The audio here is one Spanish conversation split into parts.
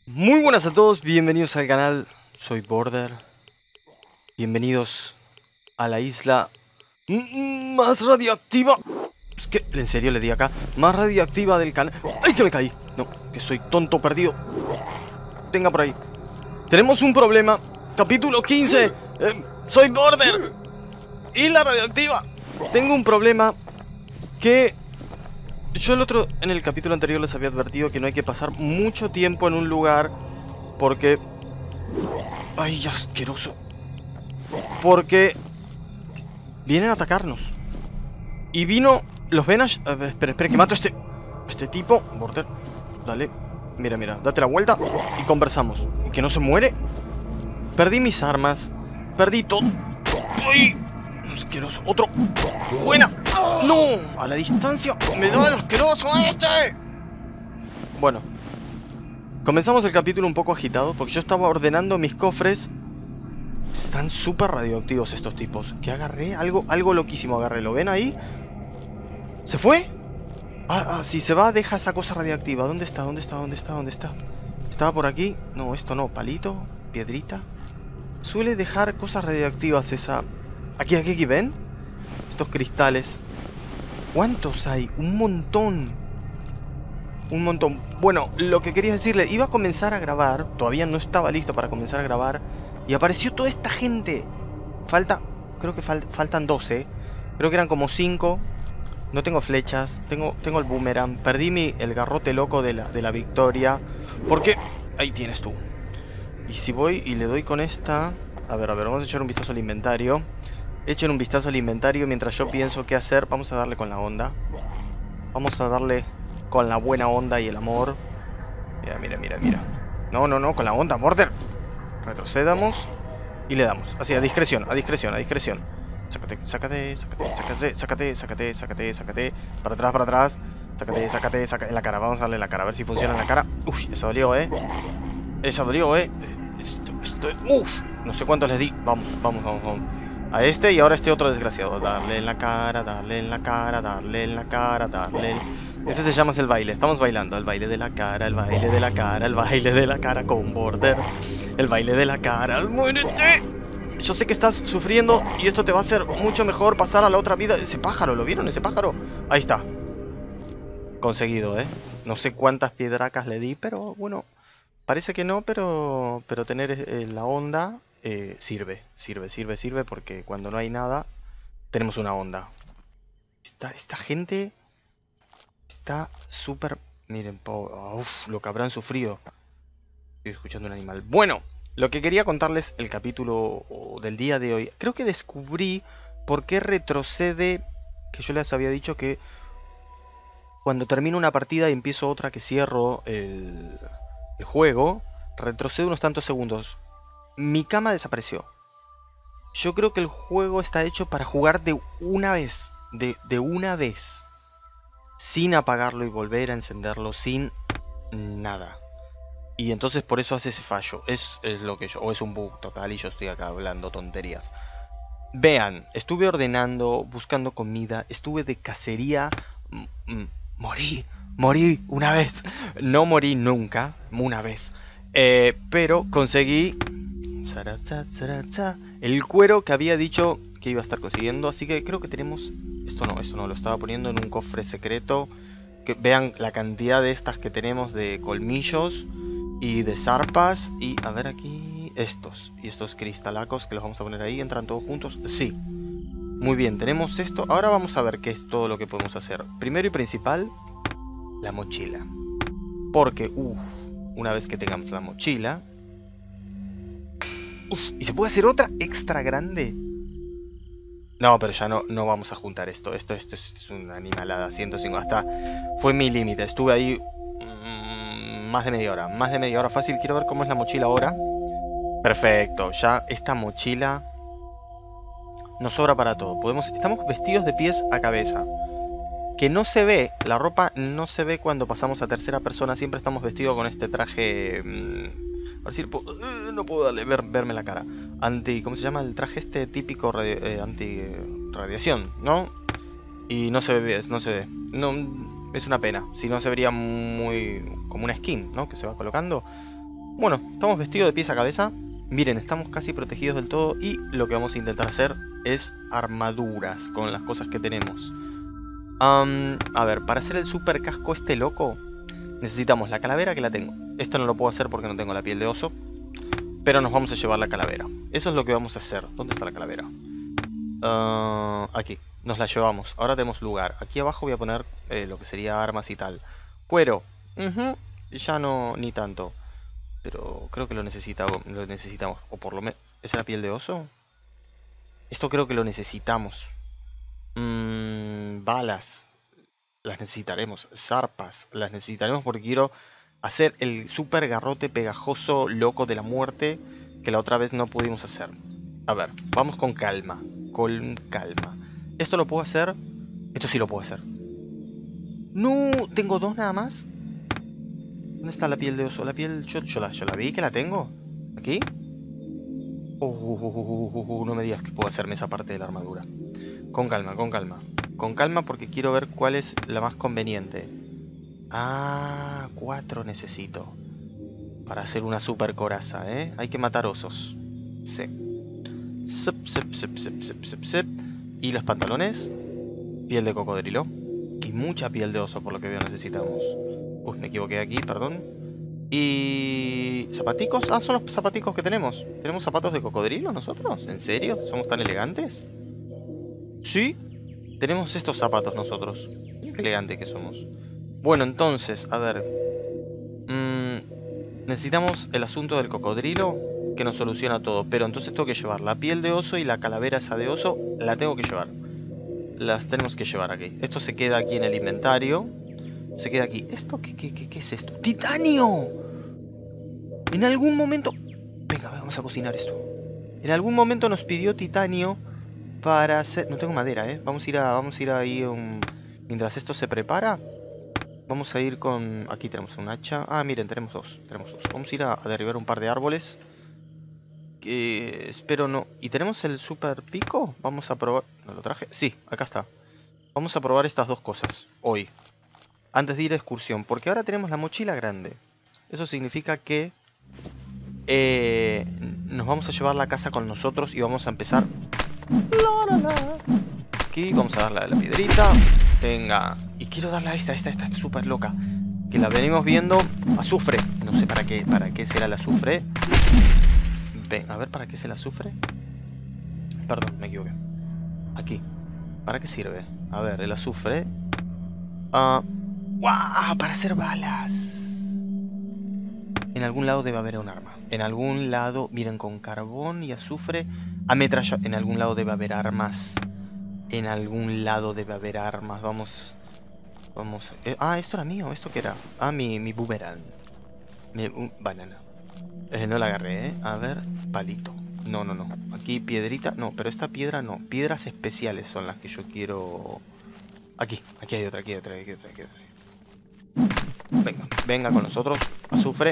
Muy buenas a todos, bienvenidos al canal, soy Border. Bienvenidos a la isla más radioactiva. Es que, en serio le di acá, más radioactiva del canal. ¡Ay, que me caí! No, que soy tonto perdido. Tenga por ahí. Tenemos un problema. Capítulo 15. Soy Border. Isla radioactiva. Tengo un problema que... Yo en el capítulo anterior les había advertido que no hay que pasar mucho tiempo en un lugar porque... ¡Ay, asqueroso! Porque... vienen a atacarnos. Y vino... ¿Los ven? Espera, que mato a este tipo. Border, dale. Mira, date la vuelta y conversamos. ¿Y que no se muere? Perdí mis armas. Perdí todo. ¡Ay! Asqueroso. Otro. ¡Buena! ¡No! A la distancia me da el asqueroso este. Bueno. Comenzamos el capítulo un poco agitado porque yo estaba ordenando mis cofres. Están súper radioactivos estos tipos. ¿Qué agarré? Algo loquísimo agarré. ¿Lo ven ahí? ¿Se fue? Si se va, deja esa cosa radiactiva. ¿Dónde está? ¿Estaba por aquí? No, esto no. Palito, piedrita. Suele dejar cosas radioactivas esa... Aquí, ¿ven? Estos cristales. ¿Cuántos hay? Un montón. Bueno, lo que quería decirle, iba a comenzar a grabar. Todavía no estaba listo para comenzar a grabar. Y apareció toda esta gente. Creo que faltan 12. Creo que eran como 5. No tengo flechas. Tengo el boomerang. Perdí el garrote loco de la victoria. Porque... ahí tienes tú. Y si voy y le doy con esta... A ver, vamos a echar un vistazo al inventario. Echen un vistazo al inventario mientras yo pienso qué hacer. Vamos a darle con la onda. Vamos a darle con la buena onda y el amor. Mira. No, con la onda, Border. Retrocedamos y le damos. Así, a discreción. Sácate. Para atrás. Sácate. En la cara, vamos a darle en la cara. A ver si funciona en la cara. Uy, eso dolió, Esa dolió, no sé cuántos les di. Vamos. A este y ahora este otro desgraciado. Darle en la cara. Este se llama el baile. Estamos bailando. El baile de la cara con Border. El baile de la cara. ¡Muérete! Yo sé que estás sufriendo y esto te va a hacer mucho mejor pasar a la otra vida. Ese pájaro, ¿lo vieron? Ese pájaro. Ahí está. Conseguido, No sé cuántas piedracas le di, pero bueno. Parece que no, pero tener la onda sirve porque cuando no hay nada tenemos una onda. Esta gente está súper... Miren, lo que habrán sufrido. Estoy escuchando un animal. Bueno, lo que quería contarles el capítulo del día de hoy. Creo que descubrí por qué retrocede, que yo les había dicho que cuando termino una partida y empiezo otra que cierro el juego, retrocedo unos tantos segundos. Mi cama desapareció. Yo creo que el juego está hecho para jugar de una vez. De una vez. Sin apagarlo y volver a encenderlo. Sin nada. Y entonces por eso hace ese fallo. Es lo que yo... O es un bug total y yo estoy acá hablando tonterías. Vean, estuve ordenando, buscando comida. Estuve de cacería. Morí una vez. No morí nunca. Una vez. Pero conseguí el cuero que había dicho que iba a estar consiguiendo. Así que creo que tenemos... Esto no, lo estaba poniendo en un cofre secreto. Que vean la cantidad de estas que tenemos de colmillos y de zarpas. Y a ver aquí... Y estos cristalacos que los vamos a poner ahí. ¿Entran todos juntos? Sí. Muy bien, tenemos esto. Ahora vamos a ver qué es todo lo que podemos hacer. Primero y principal, la mochila. Porque, una vez que tengamos la mochila... ¿Y se puede hacer otra extra grande? No, pero ya no vamos a juntar esto. Esto es una animalada. 105. Hasta fue mi límite. Estuve ahí más de media hora. Más de media hora fácil. Quiero ver cómo es la mochila ahora. Perfecto. Ya esta mochila nos sobra para todo. Estamos vestidos de pies a cabeza. Que no se ve, la ropa no se ve cuando pasamos a tercera persona. Siempre estamos vestidos con este traje... a ver si no puedo verme la cara. ¿Cómo se llama? El traje este típico anti-radiación, ¿no? Y no se ve, No, es una pena. Si no se vería muy... como una skin, ¿no? Que se va colocando. Bueno, estamos vestidos de pies a cabeza. Miren, estamos casi protegidos del todo. Y lo que vamos a intentar hacer es armaduras con las cosas que tenemos. A ver, para hacer el super casco este loco, necesitamos la calavera, que la tengo. Esto no lo puedo hacer porque no tengo la piel de oso. Pero nos vamos a llevar la calavera. Eso es lo que vamos a hacer. ¿Dónde está la calavera? Aquí. Nos la llevamos. Ahora tenemos lugar. Aquí abajo voy a poner lo que sería armas y tal. Cuero. Ya no, ni tanto. Pero creo que lo necesitamos. O por lo menos... ¿Es la piel de oso? Esto creo que lo necesitamos. Balas. Las necesitaremos. Zarpas. Las necesitaremos porque quiero hacer el super garrote pegajoso loco de la muerte que la otra vez no pudimos hacer. A ver, vamos con calma. Con calma. ¿Esto lo puedo hacer? Esto sí lo puedo hacer. No, tengo dos nada más. ¿Dónde está la piel de oso? La piel... Yo la vi que la tengo. ¿Aquí? No me digas que puedo hacerme esa parte de la armadura. Con calma, con calma. Con calma porque quiero ver cuál es la más conveniente. Ah, 4 necesito. Para hacer una super coraza, ¿eh? Hay que matar osos. Sí. Y los pantalones. Piel de cocodrilo. Y mucha piel de oso por lo que veo necesitamos. Uy, me equivoqué aquí, perdón. Y... ¿zapaticos? Ah, son los zapaticos que tenemos. ¿Tenemos zapatos de cocodrilo nosotros? ¿En serio? ¿Somos tan elegantes? ¿Sí? Tenemos estos zapatos nosotros. Qué elegante que somos. Bueno, entonces, a ver. Necesitamos el asunto del cocodrilo que nos soluciona todo. Pero entonces tengo que llevar la piel de oso y la calavera esa de oso. La tengo que llevar. Las tenemos que llevar aquí. Esto se queda aquí en el inventario. Se queda aquí. ¿Esto qué es esto? ¡Titanio! En algún momento... Venga, vamos a cocinar esto. En algún momento nos pidió titanio para hacer... No tengo madera, ¿eh? Vamos a ir ahí mientras esto se prepara. Vamos a ir con... Aquí tenemos un hacha. Ah, miren, tenemos dos. Vamos a ir a derribar un par de árboles. Espero no... ¿Y tenemos el super pico? Vamos a probar... ¿No lo traje? Sí, acá está. Vamos a probar estas dos cosas hoy. Antes de ir a excursión. Porque ahora tenemos la mochila grande. Eso significa que... nos vamos a llevar la casa con nosotros y vamos a empezar... Aquí vamos a darle a la piedrita. Venga. Y quiero darle a esta súper loca. Que la venimos viendo. Azufre. No sé para qué será el azufre. Ven, a ver para qué es el azufre. Perdón, me equivoqué. Aquí. ¿Para qué sirve? A ver, el azufre. ¡Wow! Para hacer balas. En algún lado debe haber un arma. En algún lado, miren, con carbón y azufre. Ametralla. En algún lado debe haber armas. En algún lado debe haber armas. Vamos. Esto era mío. ¿Esto qué era? Ah, mi boomerang. Banana. No la agarré, ¿eh? A ver, palito. No. Aquí piedrita. No, pero esta piedra no. Piedras especiales son las que yo quiero. Aquí hay otra. Venga con nosotros. Azufre.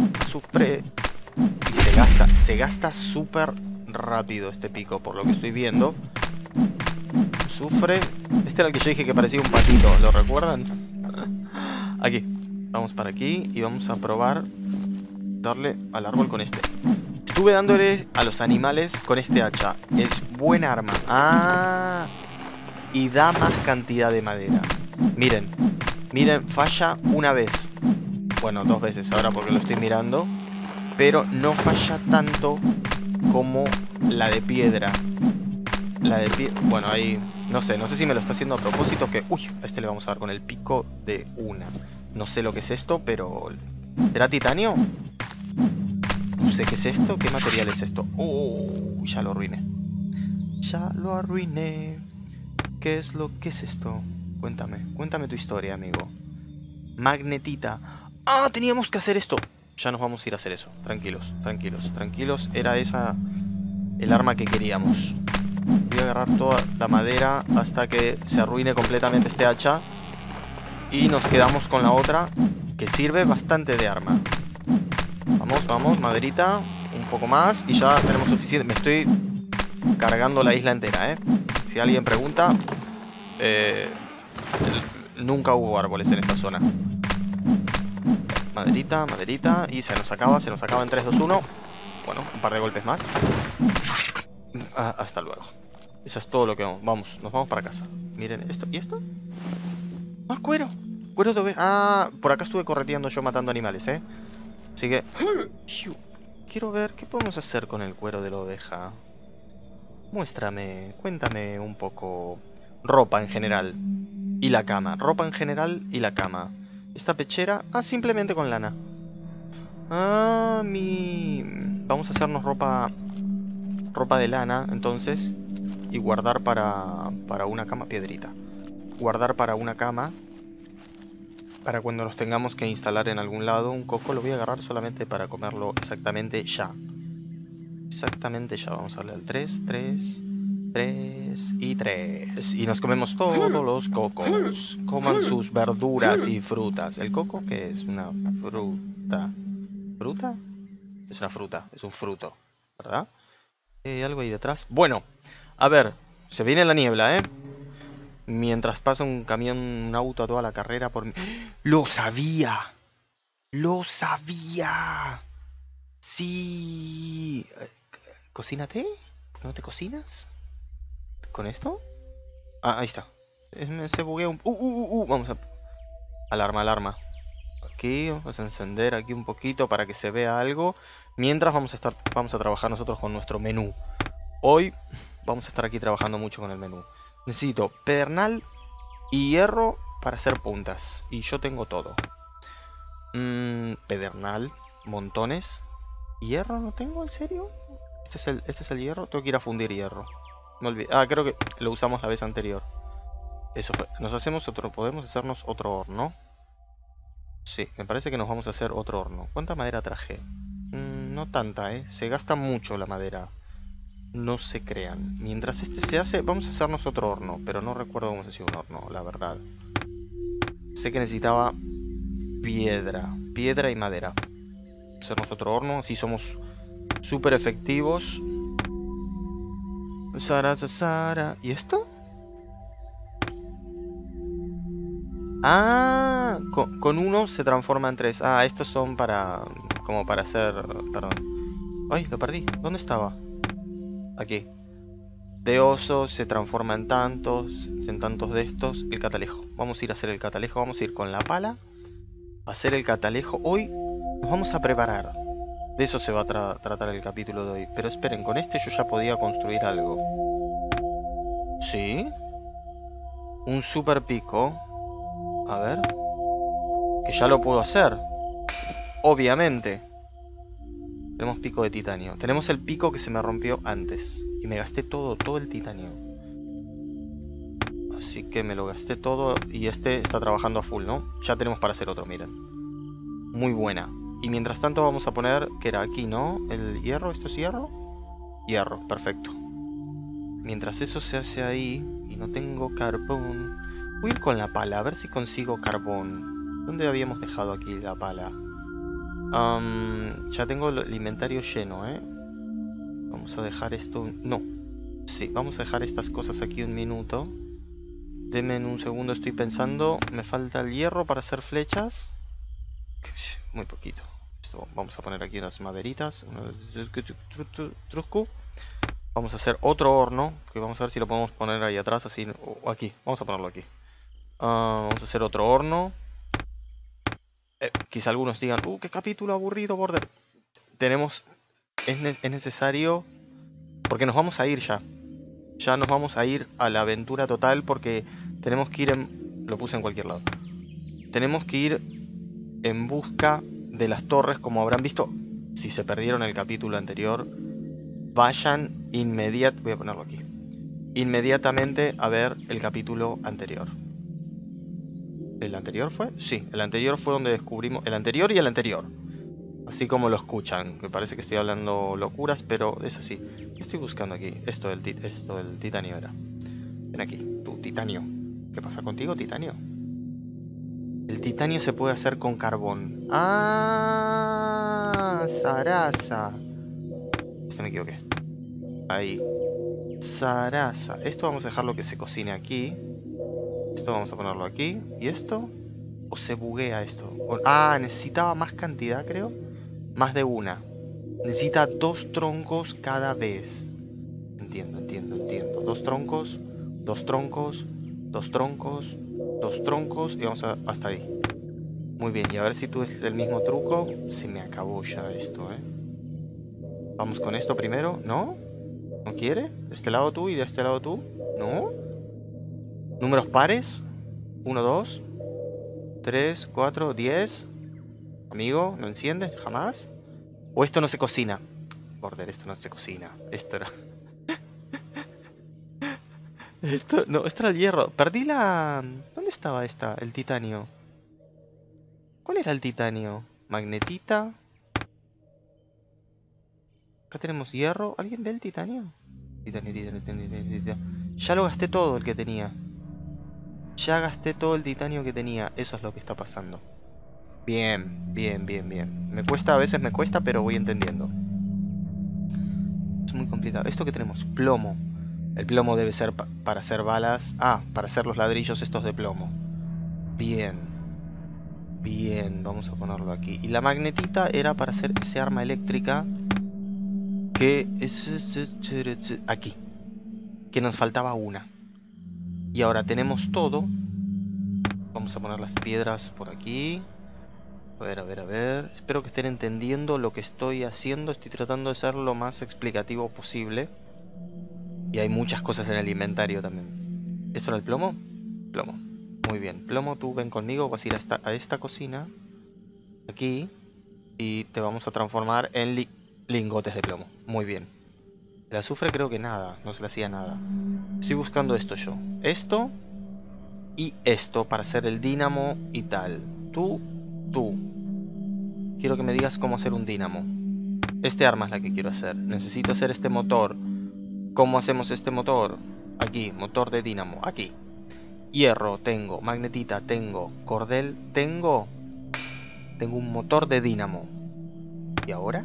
Y se gasta súper rápido este pico, por lo que estoy viendo. Azufre. Este era el que yo dije que parecía un patito, ¿lo recuerdan? Aquí. Vamos para aquí y vamos a probar darle al árbol con este. Estuve dándole a los animales con este hacha. Es buena arma. Ah. Y da más cantidad de madera. Miren, falla una vez. Bueno, 2 veces ahora porque lo estoy mirando. Pero no falla tanto como la de piedra. Bueno, ahí... No sé si me lo está haciendo a propósito que... Uy, a este le vamos a dar con el pico de una. No sé lo que es esto, pero... ¿Será titanio? No sé qué es esto. ¿Qué material es esto? Ya lo arruiné. ¿Qué es esto? Cuéntame tu historia, amigo. Magnetita. ¡Ah! Teníamos que hacer esto. Ya nos vamos a ir a hacer eso. Tranquilos. Era esa el arma que queríamos. Voy a agarrar toda la madera hasta que se arruine completamente este hacha. Y nos quedamos con la otra, que sirve bastante de arma. Vamos, maderita. Un poco más y ya tenemos suficiente. Me estoy cargando la isla entera, ¿eh? Si alguien pregunta, nunca hubo árboles en esta zona. Maderita, maderita. Y se nos acaba en 3, 2, 1. Bueno, un par de golpes más. Hasta luego. Eso es todo lo que vamos. Vamos, nos vamos para casa. Miren esto. ¿Y esto? ¡Ah, cuero! Cuero de oveja. Ah, por acá estuve correteando yo matando animales, ¿eh? Así que... quiero ver qué podemos hacer con el cuero de la oveja. Muéstrame, cuéntame un poco. Ropa en general. Y la cama. Ropa en general y la cama. Esta pechera. Ah, simplemente con lana. Ah, vamos a hacernos ropa de lana, entonces. Y guardar para una cama. Piedrita. Guardar para una cama. Para cuando nos tengamos que instalar en algún lado. Un coco lo voy a agarrar solamente para comerlo exactamente ya. Exactamente ya. Vamos a darle al 3, 3, 3 y 3. Y nos comemos todos los cocos. Coman sus verduras y frutas. ¿El coco qué es? Una fruta. ¿Fruta? Es una fruta, es un fruto, ¿verdad? Algo ahí detrás. Bueno, a ver, se viene la niebla, ¿eh? Mientras pasa un camión, un auto a toda la carrera por... ¡Lo sabía! ¡Lo sabía! ¡Sí! ¿Cocínate? ¿No te cocinas? ¿Con esto? Ah, ahí está. Se buguea un... Vamos a... Alarma, alarma. Aquí, vamos a encender aquí un poquito para que se vea algo. Mientras vamos a trabajar nosotros con nuestro menú. Hoy vamos a estar aquí trabajando mucho con el menú. Necesito pedernal y hierro para hacer puntas. Y yo tengo todo. Pedernal, montones. ¿Hierro no tengo? ¿En serio? Este es el hierro. Tengo que ir a fundir hierro. No olvidé. Ah, creo que lo usamos la vez anterior. Eso fue. Podemos hacernos otro horno. Sí, me parece que nos vamos a hacer otro horno. ¿Cuánta madera traje? No tanta, ¿eh? Se gasta mucho la madera. No se crean. Mientras este se hace, vamos a hacernos otro horno. Pero no recuerdo cómo se hacía un horno, la verdad. Sé que necesitaba piedra. Piedra y madera. Hacernos otro horno, así somos súper efectivos. Sara. ¿Y esto? Ah, con uno se transforma en 3. Ah, estos son para... como para hacer... Perdón. Ay, lo perdí. ¿Dónde estaba? Aquí. De oso se transforma en tantos de estos. El catalejo. Vamos a ir a hacer el catalejo. Vamos a ir con la pala a hacer el catalejo. Hoy nos vamos a preparar. De eso se va a tratar el capítulo de hoy. Pero esperen, con este yo ya podía construir algo. ¿Sí? Un super pico. A ver. Que ya lo puedo hacer. Obviamente. Tenemos pico de titanio. Tenemos el pico que se me rompió antes. Y me gasté todo el titanio. Así que me lo gasté todo. Y este está trabajando a full, ¿no? Ya tenemos para hacer otro, miren. Muy buena. Y mientras tanto vamos a poner... ¿Qué era? Aquí, ¿no? ¿El hierro? ¿Esto es hierro? Hierro, perfecto. Mientras eso se hace ahí... Y no tengo carbón... Voy a ir con la pala, a ver si consigo carbón. ¿Dónde habíamos dejado aquí la pala? Ya tengo el inventario lleno, ¿eh? Vamos a dejar esto... No. Sí, vamos a dejar estas cosas aquí un minuto. Denme un segundo, estoy pensando. Me falta el hierro para hacer flechas. Muy poquito. Esto, vamos a poner aquí unas maderitas. Vamos a hacer otro horno. Que vamos a ver si lo podemos poner ahí atrás, así... O aquí, vamos a ponerlo aquí. Vamos a hacer otro horno. Quizá algunos digan, qué capítulo aburrido, Border. Es necesario, porque nos vamos a ir ya. Ya nos vamos a ir a la aventura total porque tenemos que ir lo puse en cualquier lado. Tenemos que ir en busca de las torres, como habrán visto. Si se perdieron el capítulo anterior, vayan voy a ponerlo aquí. Inmediatamente a ver el capítulo anterior. ¿El anterior fue? Sí, el anterior fue donde descubrimos... El anterior y el anterior. Así como lo escuchan. Me parece que estoy hablando locuras, pero es así. ¿Qué estoy buscando aquí? Esto del titanio era. Ven aquí, tu titanio. ¿Qué pasa contigo, titanio? El titanio se puede hacer con carbón. ¡Ah! Sarasa. Me equivoqué. Ahí. Sarasa. Esto vamos a dejarlo que se cocine aquí. Esto vamos a ponerlo aquí. ¿Y esto? ¿O se buguea esto? Ah, necesitaba más cantidad, creo. Más de una. Necesita 2 troncos cada vez. Entiendo. 2 troncos, 2 troncos, 2 troncos, 2 troncos. Y vamos hasta ahí. Muy bien, y a ver si tú es el mismo truco. Se me acabó ya esto, ¿eh? Vamos con esto primero. ¿No? ¿No quiere? ¿De este lado tú y de este lado tú? ¿No? ¿Números pares? 1, 2, 3, 4, 10. Amigo, ¿no enciendes? ¿Jamás? ¿O esto no se cocina? Border, esto no se cocina. Esto era... esto era el hierro. Perdí la... ¿Dónde estaba esta? El titanio. ¿Cuál era el titanio? Magnetita. Acá tenemos hierro. ¿Alguien ve el titanio? Titanio. Ya lo gasté todo el que tenía. Ya gasté todo el titanio que tenía. Eso es lo que está pasando. Bien. Me cuesta, a veces me cuesta, pero voy entendiendo. Es muy complicado. ¿Esto que tenemos? Plomo. El plomo debe ser para hacer balas. Ah, para hacer los ladrillos estos de plomo. Bien, vamos a ponerlo aquí. Y la magnetita era para hacer ese arma eléctrica que es aquí. Que nos faltaba una. Y ahora tenemos todo. Vamos a poner las piedras por aquí. A ver. Espero que estén entendiendo lo que estoy haciendo. Estoy tratando de ser lo más explicativo posible. Y hay muchas cosas en el inventario también. ¿Eso era el plomo? Plomo. Muy bien. Plomo, tú ven conmigo. Vas a ir a esta cocina. Aquí. Y te vamos a transformar en lingotes de plomo. Muy bien. El azufre creo que nada. No se le hacía nada. Estoy buscando esto yo. Esto. Y esto para hacer el dínamo y tal. Tú. Quiero que me digas cómo hacer un dínamo. Este arma es la que quiero hacer. Necesito hacer este motor. ¿Cómo hacemos este motor? Aquí, motor de dínamo, aquí. Hierro tengo, magnetita tengo, cordel tengo. Tengo un motor de dínamo. ¿Y ahora?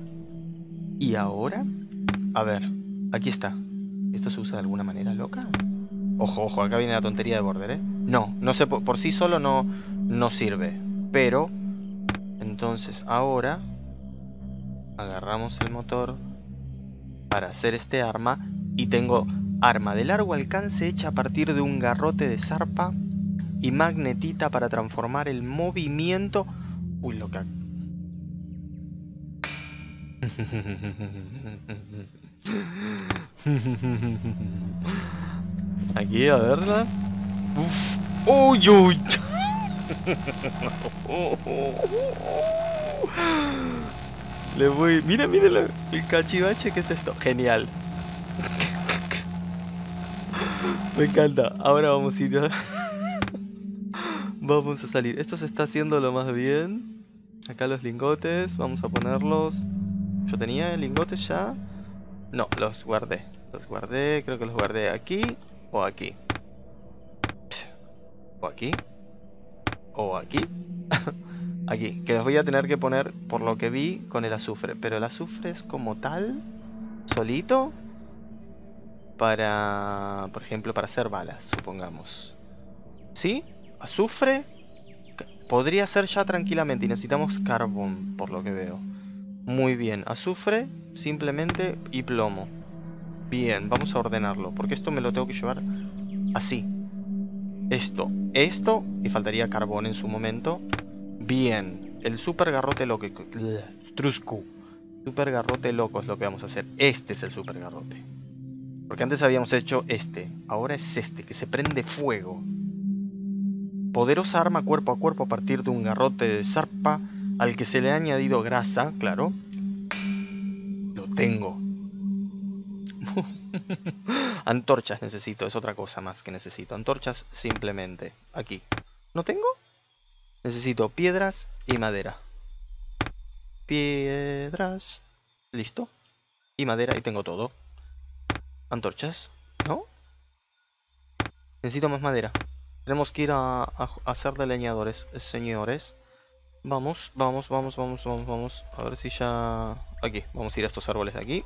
A ver, aquí está. ¿Esto se usa de alguna manera loca? Ojo, acá viene la tontería de Border, ¿eh? No sé, por sí solo no sirve. Pero, entonces ahora agarramos el motor para hacer este arma. Y tengo arma de largo alcance hecha a partir de un garrote de zarpa y magnetita para transformar el movimiento. Uy, loca. Aquí, a verla. Uy. Le voy. Mira el cachivache que es esto. Genial. Me encanta. Ahora vamos a ir vamos a salir. Esto se está haciendo lo más bien. Acá los lingotes. Vamos a ponerlos. ¿Yo tenía lingotes ya? No, los guardé. Creo que los guardé aquí. O aquí. O aquí. O aquí. Aquí. Que los voy a tener que poner, por lo que vi, con el azufre. Pero el azufre es como tal. Solito. Para, por ejemplo, para hacer balas, supongamos. ¿Sí? Azufre. Podría ser ya tranquilamente. Y necesitamos carbón, por lo que veo. Muy bien. Azufre, simplemente, y plomo. Bien, vamos a ordenarlo. Porque esto me lo tengo que llevar así. Esto. Y faltaría carbón en su momento. Bien. El super garrote loco. Truscu. Super garrote loco es lo que vamos a hacer. Este es el super garrote. Porque antes habíamos hecho este. Ahora es este, que se prende fuego. Poderosa arma cuerpo a cuerpo a partir de un garrote de zarpa al que se le ha añadido grasa, claro. Lo tengo. Antorchas necesito, es otra cosa más que necesito. Antorchas simplemente. Aquí. ¿No tengo? Necesito piedras y madera. Piedras. Listo. Y madera y tengo todo. Antorchas, ¿no? Necesito más madera. Tenemos que ir a hacer de leñadores, señores. Vamos. A ver si ya... Aquí, vamos a ir a estos árboles de aquí.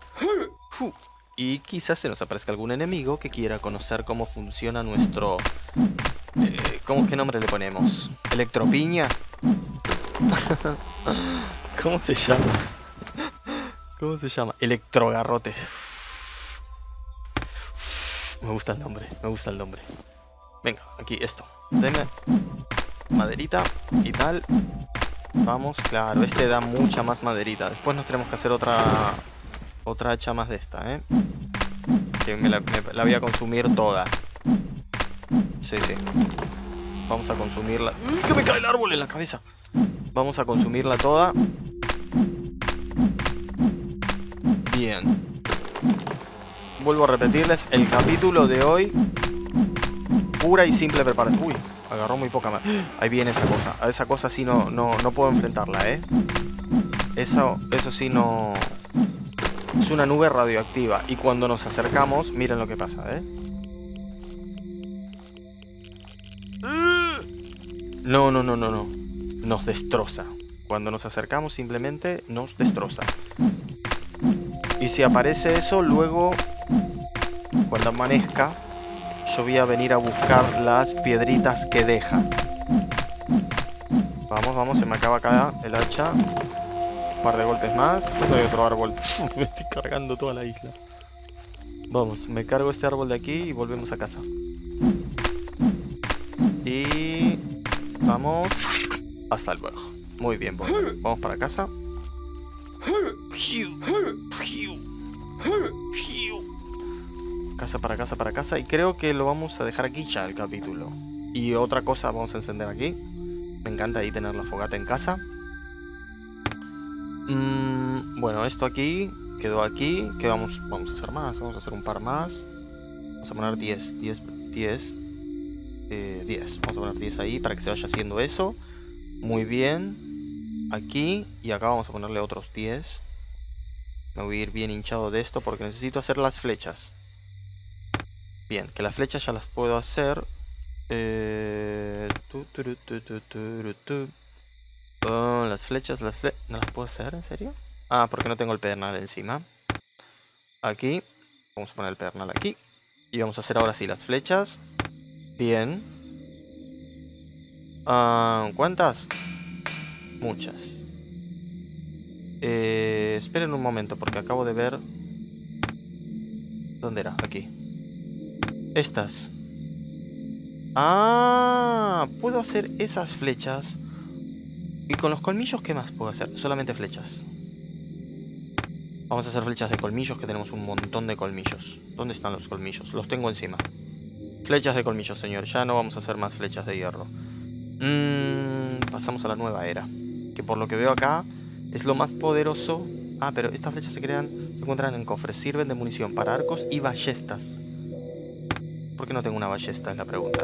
Y quizás se nos aparezca algún enemigo que quiera conocer cómo funciona nuestro... ¿Qué nombre le ponemos? ¿Electropiña? ¿Cómo se llama? ¿Cómo se llama? Electrogarrote. Me gusta el nombre, me gusta el nombre. Venga, aquí esto. Deme maderita y tal. Vamos, claro, este da mucha más maderita. Después nos tenemos que hacer otra hacha más de esta, ¿eh? Que me la voy a consumir toda. Sí, sí. Vamos a consumirla. ¡Que me cae el árbol en la cabeza! Vamos a consumirla toda. Bien. Vuelvo a repetirles, el capítulo de hoy, pura y simple preparación. Uy, agarró muy poca más. Ahí viene esa cosa. A esa cosa sí no puedo enfrentarla, ¿eh? Eso sí no... Es una nube radioactiva. Y cuando nos acercamos, miren lo que pasa, ¿eh? No. Nos destroza. Cuando nos acercamos simplemente nos destroza. Y si aparece eso, luego, cuando amanezca, yo voy a venir a buscar las piedritas que deja. Vamos, se me acaba acá el hacha. Un par de golpes más. Hay otro árbol. Me estoy cargando toda la isla. Vamos, me cargo este árbol de aquí y volvemos a casa. Y... vamos. Hasta luego. Muy bien, vamos para casa. Casa para casa para casa. Y creo que lo vamos a dejar aquí ya el capítulo. Y otra cosa vamos a encender aquí. Me encanta ahí tener la fogata en casa. Bueno, esto aquí quedó aquí. ¿Qué vamos a hacer más? Vamos a hacer un par más. Vamos a poner 10. 10. Vamos a poner 10 ahí para que se vaya haciendo eso. Muy bien. Aquí. Y acá vamos a ponerle otros 10. Me voy a ir bien hinchado de esto porque necesito hacer las flechas. Bien, que las flechas ya las puedo hacer. Las flechas, ¿no las puedo hacer? ¿En serio? Ah, porque no tengo el pedernal encima. Aquí. Vamos a poner el pedernal aquí. Y vamos a hacer ahora sí las flechas. Bien. ¿Cuántas? Muchas. Esperen un momento porque acabo de ver... ¿Dónde era? Aquí. Estas. Ah, puedo hacer esas flechas. ¿Y con los colmillos qué más puedo hacer? Solamente flechas. Vamos a hacer flechas de colmillos, que tenemos un montón de colmillos. ¿Dónde están los colmillos? Los tengo encima. Flechas de colmillos, señor. Ya no vamos a hacer más flechas de hierro. Pasamos a la nueva era. Que por lo que veo acá es lo más poderoso. Ah, pero estas flechas se encuentran en cofres. Sirven de munición para arcos y ballestas. ¿Por qué no tengo una ballesta? Es la pregunta.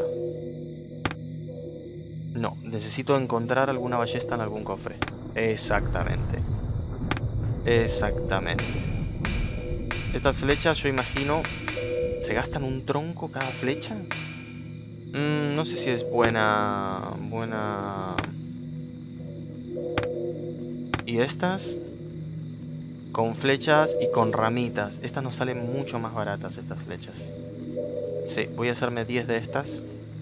No, necesito encontrar alguna ballesta en algún cofre. Exactamente. Exactamente. Estas flechas, yo imagino, ¿se gastan un tronco cada flecha? No sé si es buena... ¿Y estas? Con flechas y con ramitas. Estas nos salen mucho más baratas, estas flechas. Sí, voy a hacerme 10 de estas.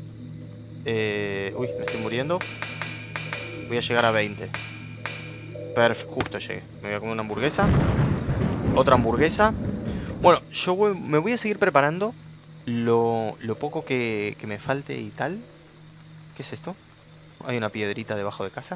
Uy, me estoy muriendo. Voy a llegar a 20. Perfecto, justo llegué. Me voy a comer una hamburguesa. Otra hamburguesa. Bueno, me voy a seguir preparando lo poco que me falte y tal. ¿Qué es esto? Hay una piedrita debajo de casa.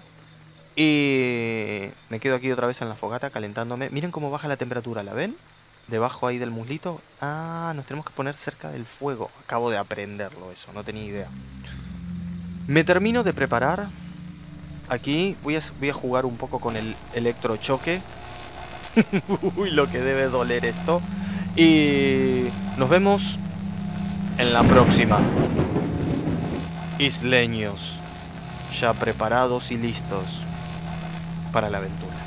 Y me quedo aquí otra vez en la fogata calentándome. Miren cómo baja la temperatura, ¿la ven? Debajo ahí del muslito. Ah, nos tenemos que poner cerca del fuego. Acabo de aprenderlo eso, no tenía idea. Me termino de preparar. Aquí voy a jugar un poco con el electrochoque. Uy, lo que debe doler esto. Y nos vemos en la próxima. Isleños, ya preparados y listos para la aventura.